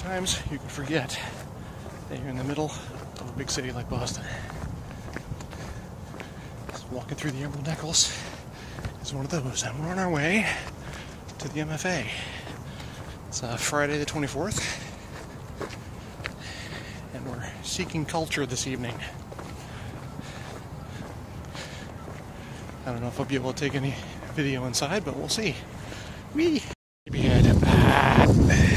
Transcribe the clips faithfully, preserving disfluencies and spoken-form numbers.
Sometimes you can forget that you're in the middle of a big city like Boston. Just walking through the Emerald Necklace is one of those, and we're on our way to the M F A. It's uh, Friday the twenty-fourth, and we're seeking culture this evening. I don't know if I'll be able to take any video inside, but we'll see. Whee! Head. Ah.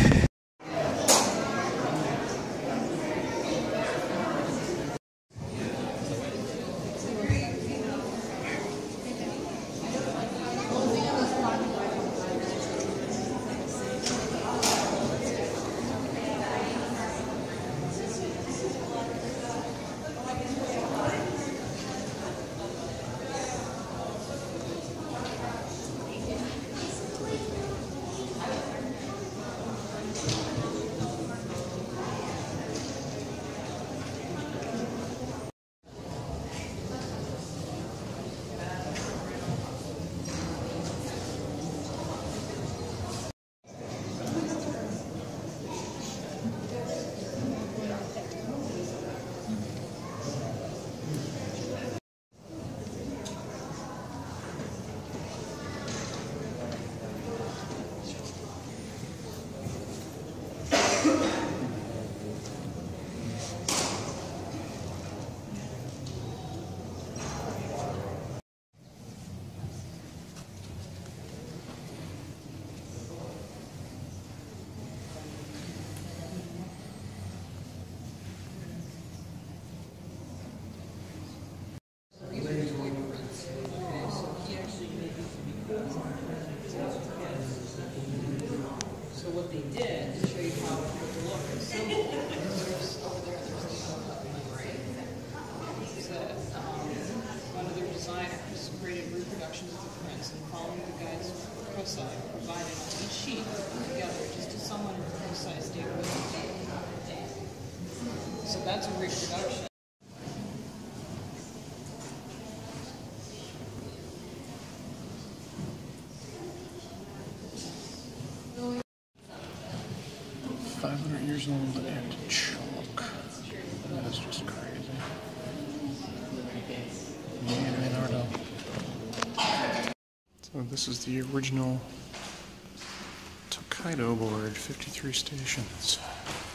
So what they did to show you how it would look is so there's over there there's the right. This is a, um, one of their designers created reproductions of the prints and following the guides Hokusai provided on each sheet put together just as someone with Hokusai's data would be. So that's a reproduction. five hundred years old and chalk. That's just crazy. Yeah, Leonardo. So this is the original Tokaido board, fifty-three stations.